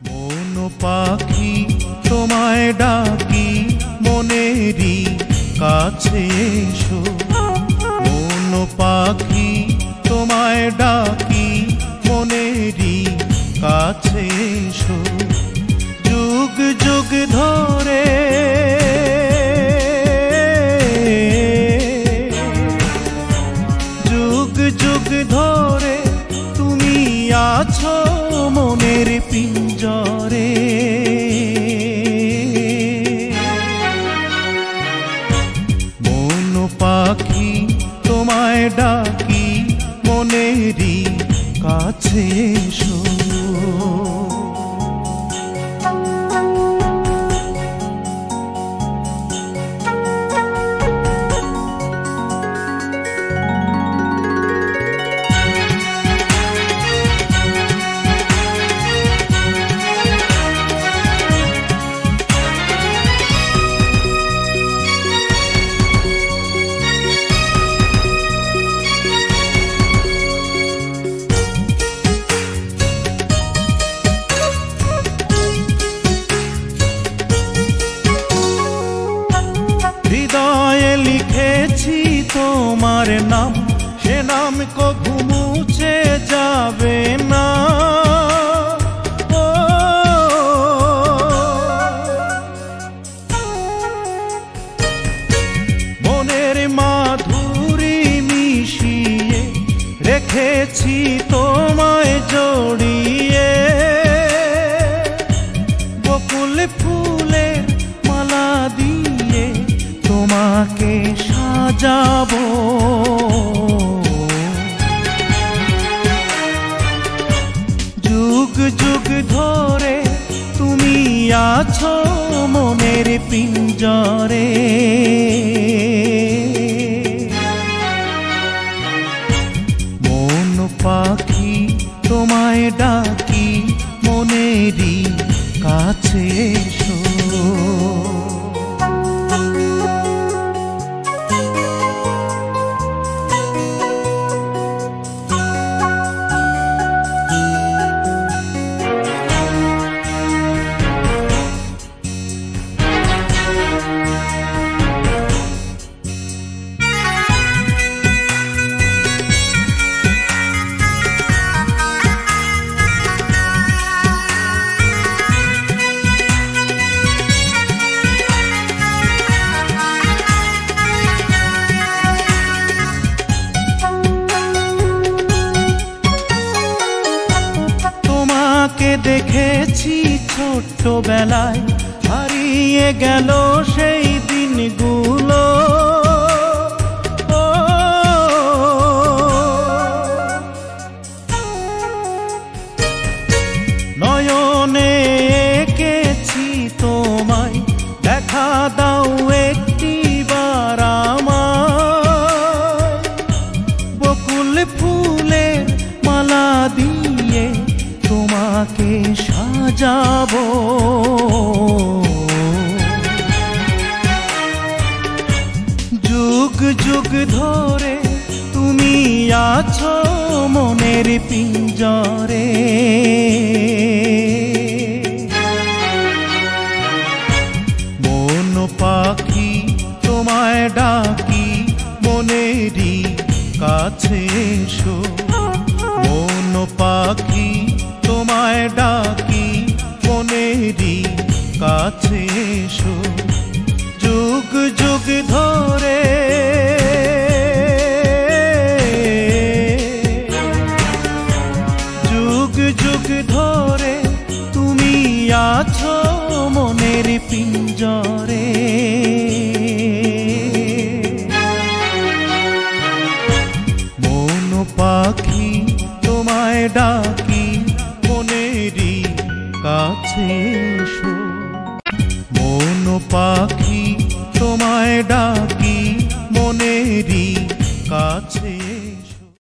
মন পাখি তোমায় ডাকি মনেরই কাছে এসো। মন পাখি তোমায় ডাকি মনেরই কাছে এসো। যুগ যুগ ধরে যুগ যুগ ধরে তুমি আছো মনের পিঞ্জরে। মন পাখি তোমায় ডাকি মনেরই কাছে এসো। লিখেছি তোমার নাম, সে নাম কভু মুছে যাবে না। মনের মাধুরী মিশিয়ে রেখেছি তোমায় জড়িয়ে। বকুল ফুলের মালা দিয়ে তোমাকে সাজাবো। যুগ যুগ ধরে তুমি আছো মনের পিঞ্জরে। মন পাখি তোমায় ডাকি মনেরই কাছে এসো। দেখেছি ছোট্টবেলায়, হারিয়ে গেল সেই দিনগুলো। নয়নে এঁকেছি তোমায়, দেখা দাও একটি বার আমায়। বকুল ফুলের মালা দিয়ে তোমাকে সাজাবো। যুগ যুগ ধরে তুমি আছো মনের পিঞ্জরে। মন পাখি তোমায় ডাকি মনেরই কাছে এসো। মন পাখি তোমায় ডাকি মনেরই কাছে এসো। যুগ যুগ ধরে যুগ যুগ ধরে তুমি আছো মনের পিঞ্জরে। মন পাখি তোমায় ডাকি মনেরই কাছে এসো। মন পাখি তোমায় ডাকি মনেরই কাছে।